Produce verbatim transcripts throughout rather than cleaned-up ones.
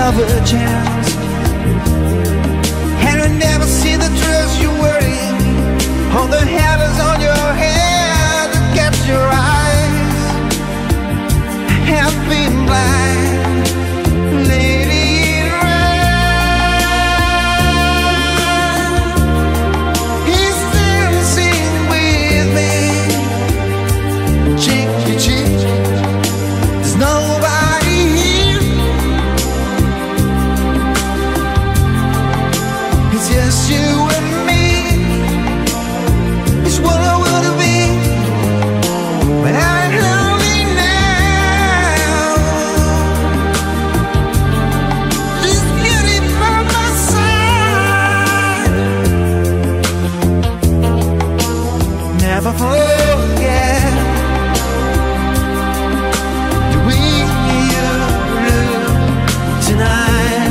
another chance. And I never see the dress you're wearing, or the hair that's on your head that gets your eyes. I have been blind, lady in red. He's dancing with me, cheek to cheek. There's nobody here. It's just you and me. It's what I wanna be, but I ain't lonely now. This beauty by my side. Never forget the way you look tonight.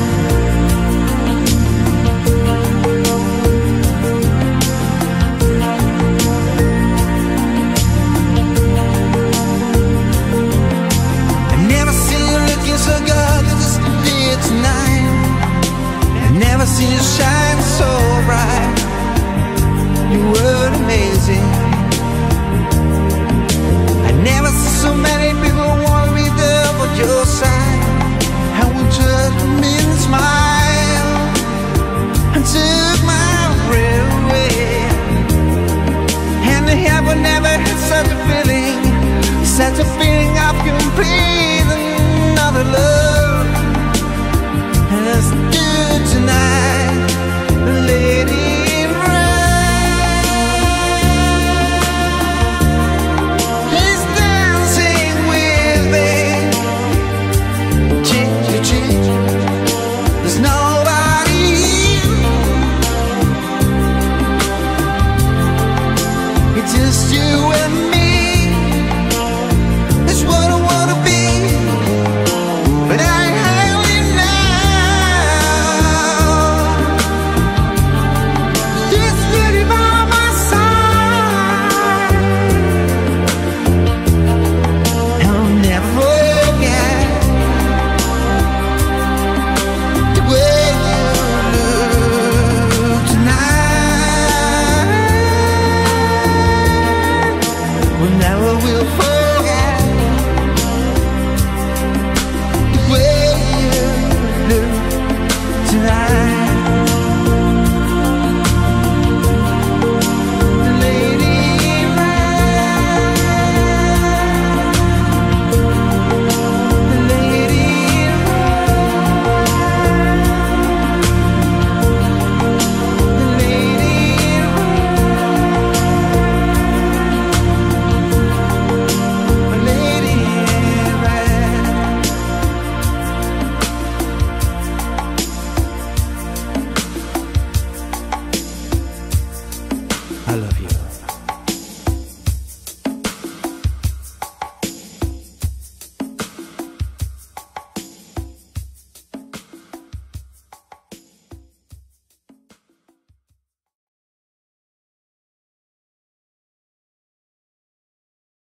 I've never seen you looking so good as you did tonight. I've never seen you shine so bright. You were amazing. I never see so many people want to be there by your side. And we just made a smile and took my breath away. And the heaven never had such a feeling, such a feeling of complete another love. And let's do it tonight, lady in red. He's dancing with me, cheek to cheek. There's nobody here. It's just you and me. It's what I wanna be, but I ain't happy now. This beauty by my side. I'll never forget the way you look tonight. We never will forget the way you look tonight. The lady in red. The lady in red. The lady in red. The lady in red. I love you.